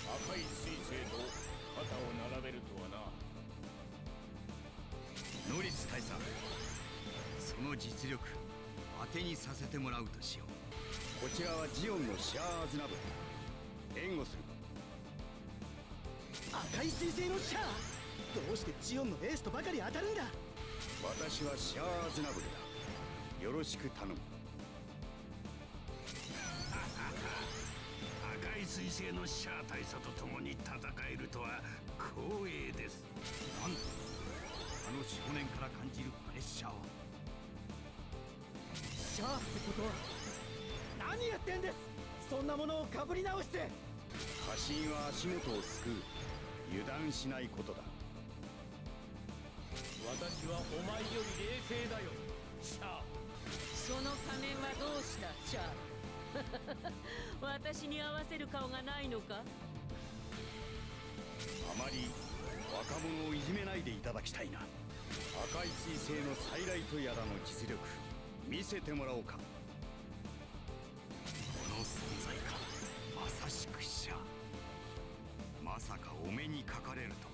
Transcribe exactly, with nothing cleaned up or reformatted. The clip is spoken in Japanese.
赤い彗星と肩を並べるとはな。 ノリス大佐、その実力当てにさせてもらうとしよう。 こちらはジオンのシャア・アズナブル、援護する。 赤い彗星のシャア、どうしてジオンのエースとばかり当たるんだ。 私はシャア・アズナブルだ。よろしく頼む。 赤い彗星のシャア大佐と共に戦えるとは光栄です。 なんとあのよん年から感じるプレッシャーは。 シャアってことは何やってんです。そんなものをかぶり直して。 家臣は足元を救う。油断しないことだ。 私はお前より冷静だよ、シャア。 その仮面はどうした、シャア。私に合わせる顔がないのか。 あまり若者をいじめないでいただきたいな。赤い彗星のサイライトヤダの実力見せてもらおうか。この存在か、まさしくシャア。まさかお目にかかれると